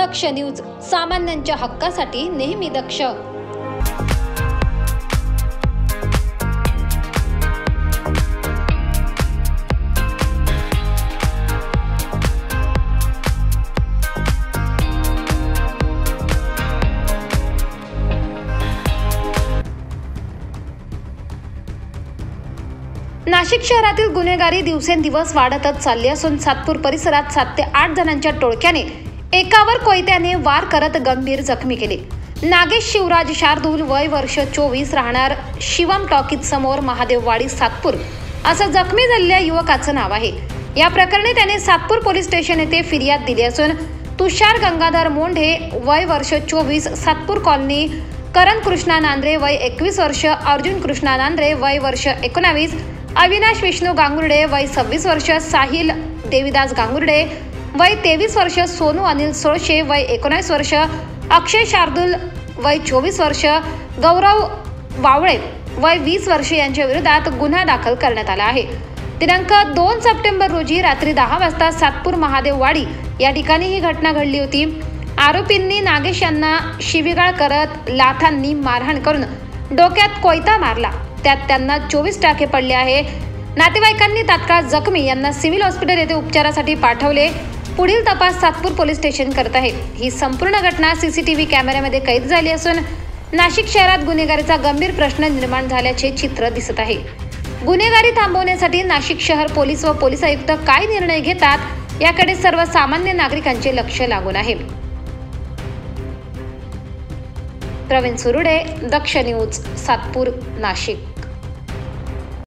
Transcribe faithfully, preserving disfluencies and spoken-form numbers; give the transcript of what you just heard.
दक्ष news, सामान्यांच्या हक्कासाठी नेहमी दक्ष। नाशिक शहरातील गुन्हेगारी दिवसेंदिवस वाढतच चालली असून सातपूर परिसरात सात ते आठ जणांच्या टोळक्याने एकावर कोयत्याने वार करत गंभीर जखमी केले। नागेश शिवराज शार्दूल, वय वर्ष चोवीस, राहणार शिवम टॉकीज समोर, महादेववाडी, सातपूर असं जखमी झालेल्या युवकाचं नाव आहे। या प्रकरणी त्याने सातपूर पोलीस स्टेशन येथे फिर्याद दिली असून तुषार गंगाधर मोंढे, वय वर्ष चोवीस, सातपूर कॉलनी, करण कृष्णा नांद्रे, वय एकवीस वर्ष, अर्जुन कृष्णा नांद्रे, वय वर्ष एकोणावीस, अविनाश विष्णू गांगुर्डे, वय सव्वीस वर्ष, साहिल देवीदास गांगुर्डे, वय तेवीस वर्ष, सोनू अनिल सोळशे, वय एकोणीस वर्ष, अक्षय शार्दूल, वय चोवीस वर्ष, गौरव वावळे, वय वीस वर्ष यांच्या विरोधात गुन्हा दाखल करण्यात आला आहे। दिनांक दोन सप्टेंबर रोजी रात्री दहा वाजता सातपूर महादेववाडी या ठिकाणी ही घटना घडली होती। आरोपींनी नागेश यांना शिवीगाळ करत लाथांनी मारहाण करून डोक्यात कोयता मारला, त्यात त्यांना चोवीस टाके पडले आहे। नातेवाईकांनी तात्काळ जखमी यांना सिव्हिल हॉस्पिटल येथे उपचारासाठी पाठवले। पुढील तपास सातपूर पोलीस स्टेशन करत आहे। ही संपूर्ण घटना सीसीटीव्ही कॅमेऱ्यामध्ये कैद झाली असून नाशिक शहरात गुन्हेगारीचा गंभीर प्रश्न निर्माण झाल्याचे चित्र दिसत आहे। गुन्हेगारी थांबवण्यासाठी नाशिक शहर पोलीस व पोलीस आयुक्त काय निर्णय घेतात याकडे सर्वसामान्य नागरिकांचे लक्ष लागून आहे। प्रवीण सुरुडे, दक्ष न्यूज, सातपूर, नाशिक।